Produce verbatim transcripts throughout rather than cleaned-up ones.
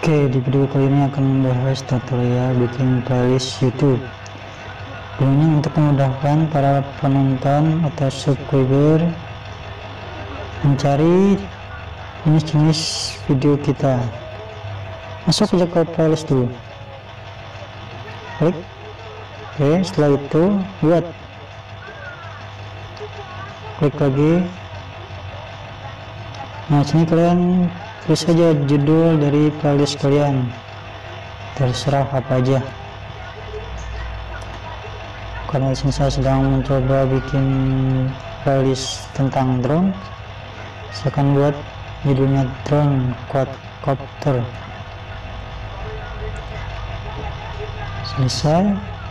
Oke, di video kali ini akan membahas tutorial bikin playlist YouTube. Gunanya untuk memudahkan para penonton atau subscriber mencari jenis-jenis video kita. Masuk aja ke playlist dulu. Klik. Oke, setelah itu buat. Klik lagi. Nah, sini kalian tulis saja judul dari playlist kalian, terserah apa aja. Karena disini saya sedang mencoba bikin playlist tentang drone, saya akan buat judulnya drone quadcopter. Selesai.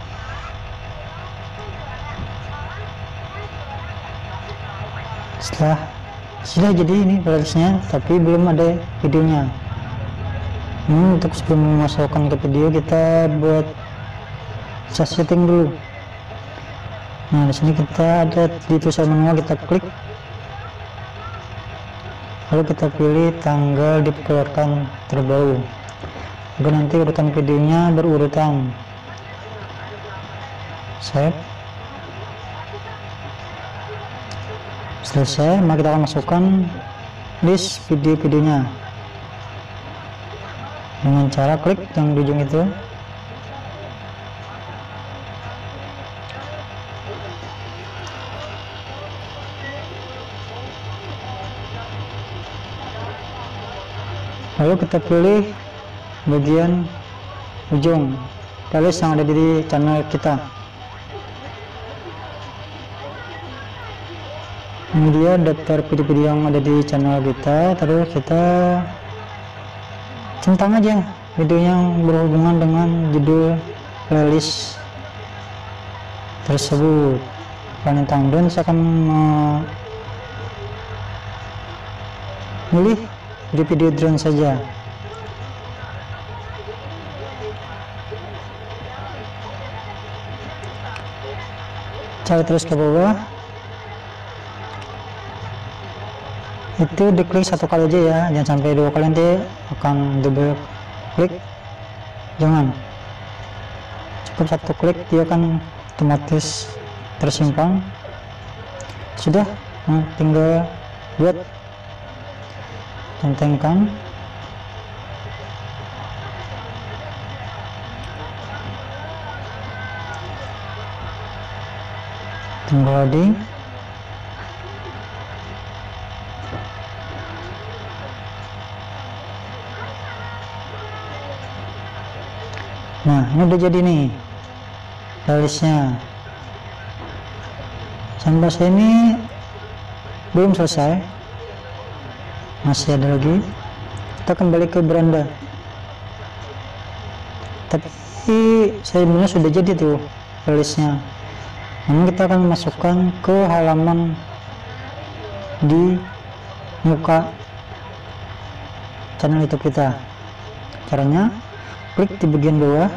Setelah sudah jadi ini playlistnya, tapi belum ada videonya. Hmm, untuk sebelum memasukkan ke video, kita buat setting dulu. Nah, di sini kita ada di tulisan manual, kita klik, lalu kita pilih tanggal dikeluarkan terbaru, agar nanti urutan videonya berurutan. Save. Selesai, maka kita akan masukkan list video-videonya dengan cara klik yang di ujung itu. Lalu kita pilih bagian ujung playlist yang ada di channel kita. Kemudian daftar video-video yang ada di channel kita, terus kita centang aja video yang berhubungan dengan judul playlist tersebut. Tentang drone, saya akan memilih video-video drone saja. Cari terus ke bawah. Itu diklik satu kali aja ya, jangan sampai dua kali, nanti akan double klik. Jangan, cukup satu klik, dia akan otomatis tersimpan. Sudah, nah, tinggal buat centangkan. Tinggal loading. Nah, ini udah jadi nih playlistnya. Sampai sini belum selesai, masih ada lagi. Kita kembali ke beranda, tapi sebenarnya sudah jadi tuh playlistnya. Namun kita akan masukkan ke halaman di muka channel YouTube kita. Caranya klik di bagian bawah,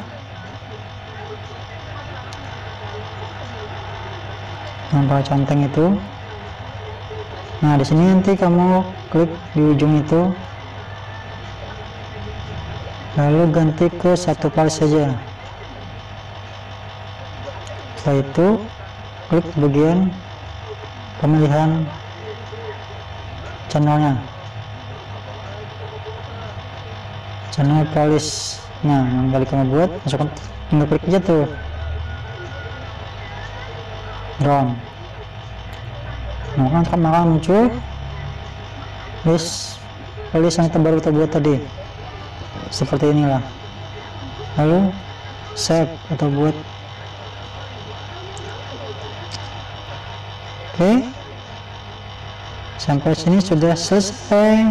nampak centeng itu. Nah, di sini nanti kamu klik di ujung itu, lalu ganti ke satu kali saja. Setelah itu klik bagian pemilihan channelnya, channel playlist. Nah, yang kali kamu buat, masukkan, tinggal klik aja tuh drone. Nah, kan maka muncul list playlist yang terbaru kita buat tadi, seperti inilah. Lalu save atau buat. Oke, sampai sini sudah selesai.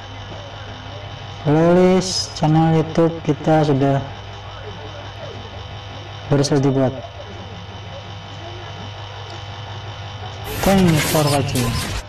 Playlist channel YouTube kita sudah berhasil dibuat. Thanks for watching.